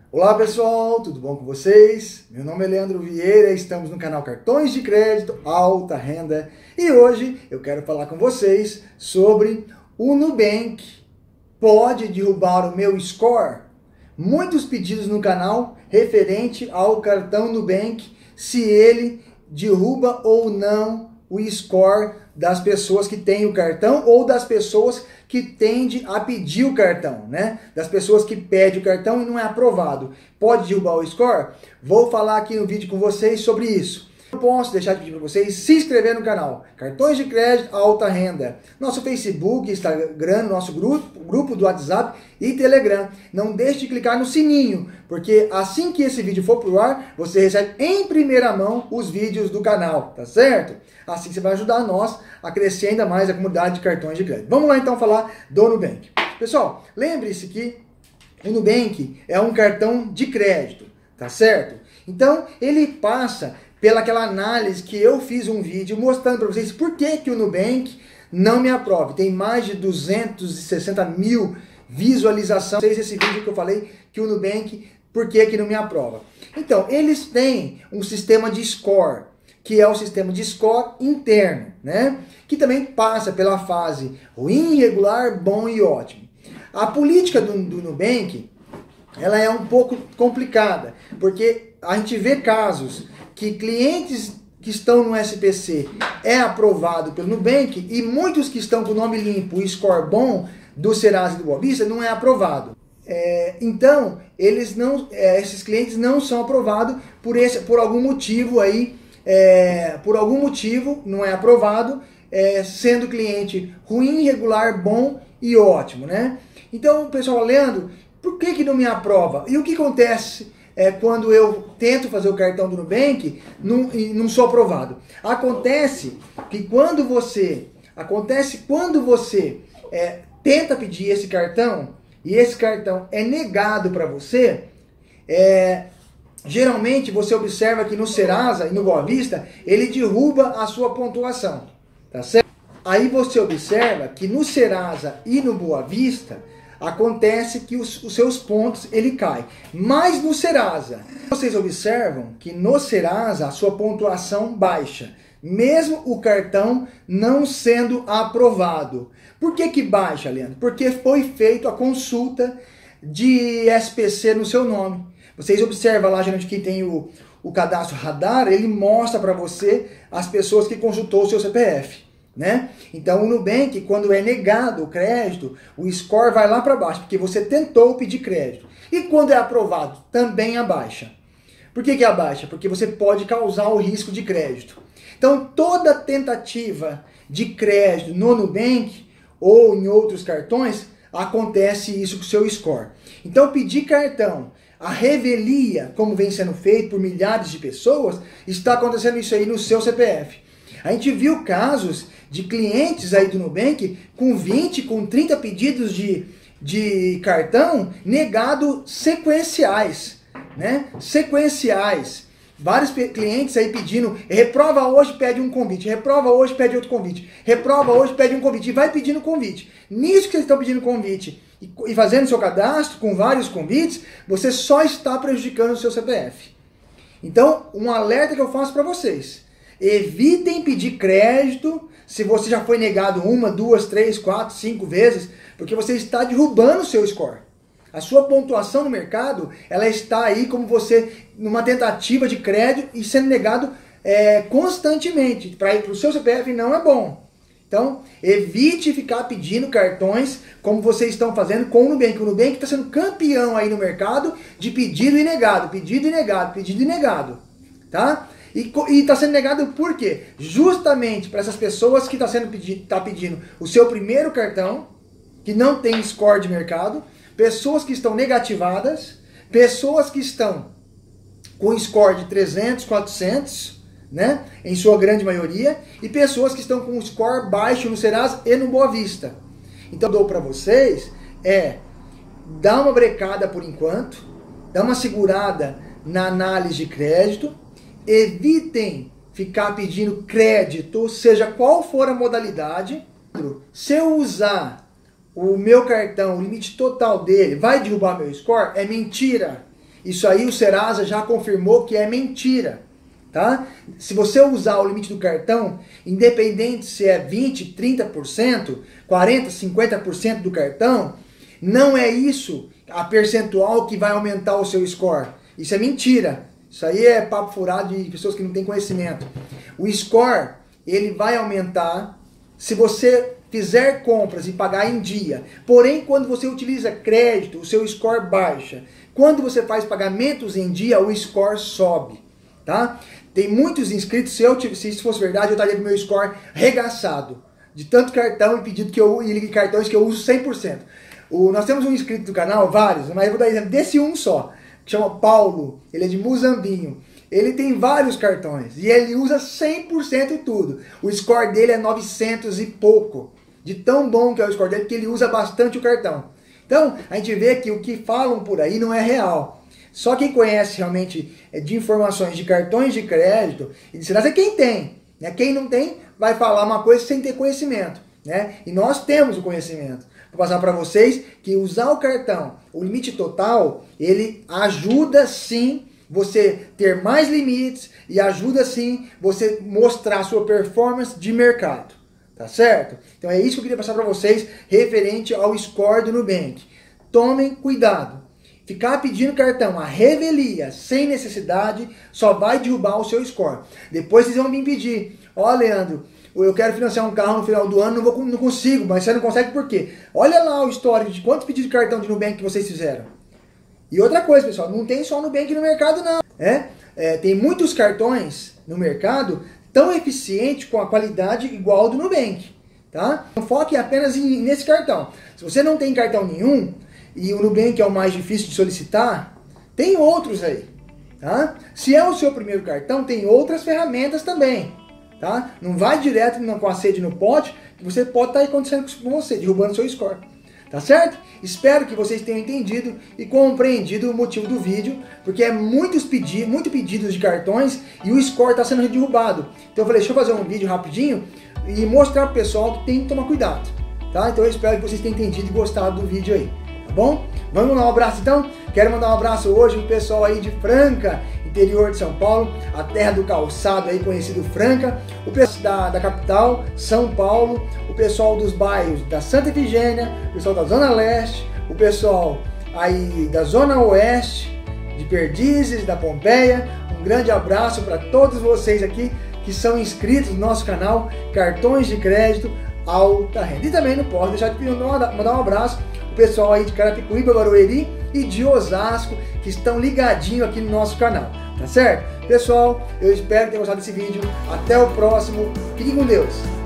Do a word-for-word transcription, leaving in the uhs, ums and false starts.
Olá pessoal, tudo bom com vocês? Meu nome é Leandro Vieira, estamos no canal Cartões de Crédito Alta Renda e hoje eu quero falar com vocês sobre o Nubank. Pode derrubar o meu score? Muitos pedidos no canal referente ao cartão Nubank, se ele derruba ou não o score das pessoas que têm o cartão ou das pessoas que tende a pedir o cartão, né? Das pessoas que pedem o cartão e não é aprovado. Pode derrubar o score? Vou falar aqui no vídeo com vocês sobre isso. Não posso deixar de pedir para vocês se inscrever no canal Cartões de Crédito Alta Renda. Nosso Facebook, Instagram, nosso grupo, grupo do WhatsApp e Telegram. Não deixe de clicar no sininho, porque assim que esse vídeo for pro ar, você recebe em primeira mão os vídeos do canal, tá certo? Assim você vai ajudar nós a crescer ainda mais a comunidade de cartões de crédito. Vamos lá então falar do Nubank. Pessoal, lembre-se que o Nubank é um cartão de crédito, tá certo? Então ele passa pela aquela análise que eu fiz um vídeo mostrando para vocês por que, que o Nubank não me aprova. Tem mais de duzentos e sessenta mil visualizações. Esse vídeo que eu falei que o Nubank, por que, que não me aprova. Então, eles têm um sistema de score, que é o sistema de score interno, né? Que também passa pela fase ruim, regular, bom e ótimo. A política do, do Nubank, ela é um pouco complicada, porque a gente vê casos que clientes que estão no S P C é aprovado pelo Nubank e muitos que estão com o nome limpo e score bom do Serasa e do Boa Vista não é aprovado. É, então, eles não, é, esses clientes não são aprovados por, esse, por algum motivo aí, é, por algum motivo não é aprovado, é, sendo cliente ruim, regular, bom e ótimo, né? Então, pessoal, Leandro, por que que não me aprova? E o que acontece é quando eu tento fazer o cartão do Nubank não, e não sou aprovado? Acontece que quando você, acontece quando você é, tenta pedir esse cartão e esse cartão é negado para você, é, geralmente você observa que no Serasa e no Boa Vista ele derruba a sua pontuação, tá certo? Aí você observa que no Serasa e no Boa Vista acontece que os, os seus pontos ele cai. Mas no Serasa, vocês observam que no Serasa a sua pontuação baixa, mesmo o cartão não sendo aprovado. Por que que baixa, Leandro? Porque foi feita a consulta de S P C no seu nome. Vocês observam lá, geralmente, que tem o, o cadastro radar, ele mostra para você as pessoas que consultou o seu C P F. Né? Então o Nubank, quando é negado o crédito, o score vai lá para baixo, porque você tentou pedir crédito. E quando é aprovado, também abaixa. Por que que abaixa? Porque você pode causar o risco de crédito. Então toda tentativa de crédito no Nubank ou em outros cartões, acontece isso com o seu score. Então pedir cartão, a revelia, como vem sendo feito por milhares de pessoas, está acontecendo isso aí no seu C P F. A gente viu casos de clientes aí do Nubank com vinte, com trinta pedidos de, de cartão negado sequenciais, né? Sequenciais. Vários clientes aí pedindo, reprova hoje, pede um convite, reprova hoje, pede outro convite, reprova hoje, pede um convite, e vai pedindo convite. Nisso que vocês estão pedindo convite e, e fazendo seu cadastro com vários convites, você só está prejudicando o seu C P F. Então, um alerta que eu faço para vocês: evitem pedir crédito se você já foi negado uma, duas, três, quatro, cinco vezes, porque você está derrubando o seu score. A sua pontuação no mercado, ela está aí como você, numa tentativa de crédito e sendo negado é, constantemente. Para ir para o seu C P F não é bom. Então, evite ficar pedindo cartões como vocês estão fazendo com o Nubank. O Nubank está sendo campeão aí no mercado de pedido e negado, pedido e negado, pedido e negado. Tá? E está sendo negado por quê? Justamente para essas pessoas que estão tá sendo pedi tá pedindo o seu primeiro cartão, que não tem score de mercado, pessoas que estão negativadas, pessoas que estão com score de trezentos, quatrocentos, né, em sua grande maioria, e pessoas que estão com um score baixo no Serasa e no Boa Vista. Então, eu dou para vocês é dar uma brecada por enquanto, dar uma segurada na análise de crédito. Evitem ficar pedindo crédito, seja qual for a modalidade. Se eu usar o meu cartão, o limite total dele, vai derrubar meu score? É mentira. Isso aí o Serasa já confirmou que é mentira, tá? Se você usar o limite do cartão, independente se é vinte, trinta por cento, quarenta, cinquenta por cento do cartão, não é isso a percentual que vai aumentar o seu score. Isso é mentira. Isso aí é papo furado de pessoas que não têm conhecimento. O score, ele vai aumentar se você fizer compras e pagar em dia. Porém, quando você utiliza crédito, o seu score baixa. Quando você faz pagamentos em dia, o score sobe, tá? Tem muitos inscritos, se, eu, se isso fosse verdade, eu estaria com o meu score regaçado. De tanto cartão e pedido que eu e cartões que eu uso cem por cento. O, nós temos um inscrito do canal, vários, mas eu vou dar exemplo desse um só, que chama Paulo, ele é de Muzambinho. Ele tem vários cartões e ele usa cem por cento tudo. O score dele é novecentos e pouco. De tão bom que é o score dele, que ele usa bastante o cartão. Então, a gente vê que o que falam por aí não é real. Só quem conhece realmente de informações de cartões de crédito, e de segurança é quem tem. Né? Quem não tem, vai falar uma coisa sem ter conhecimento. Né? E nós temos o conhecimento. Vou passar para vocês que usar o cartão, o limite total, ele ajuda sim você ter mais limites e ajuda sim você mostrar a sua performance de mercado. Tá certo? Então é isso que eu queria passar para vocês referente ao score do Nubank. Tomem cuidado. Ficar pedindo cartão a revelia sem necessidade só vai derrubar o seu score. Depois vocês vão vir pedir: ó, Leandro, eu quero financiar um carro no final do ano, não, vou, não consigo, mas você não consegue por quê? Olha lá o histórico de quantos pedidos de cartão de Nubank que vocês fizeram. E outra coisa, pessoal, não tem só Nubank no mercado não. É? É, tem muitos cartões no mercado tão eficiente com a qualidade igual ao do Nubank. Tá? Não foque apenas em, nesse cartão. Se você não tem cartão nenhum, e o Nubank é o mais difícil de solicitar, tem outros aí. Tá? Se é o seu primeiro cartão, tem outras ferramentas também. Tá? Não vai direto com a sede no pote, que você pode estar acontecendo com você, derrubando seu score. Tá certo? Espero que vocês tenham entendido e compreendido o motivo do vídeo, porque é muitos pedi muito pedidos de cartões e o score está sendo derrubado. Então eu falei, deixa eu fazer um vídeo rapidinho e mostrar para o pessoal que tem que tomar cuidado. Tá? Então eu espero que vocês tenham entendido e gostado do vídeo aí. Tá bom? Vamos mandar um abraço então? Quero mandar um abraço hoje pro pessoal aí de Franca, interior de São Paulo, a terra do calçado aí conhecido Franca, o pessoal da, da capital, São Paulo, o pessoal dos bairros da Santa Efigênia, o pessoal da Zona Leste, o pessoal aí da Zona Oeste, de Perdizes, da Pompeia. Um grande abraço para todos vocês aqui que são inscritos no nosso canal Cartões de Crédito Alta Renda. E também não posso deixar de mandar um abraço o pessoal aí de Carapicuíba, Barueri e de Osasco, que estão ligadinhos aqui no nosso canal, tá certo? Pessoal, eu espero que tenham gostado desse vídeo. Até o próximo. Fiquem com Deus.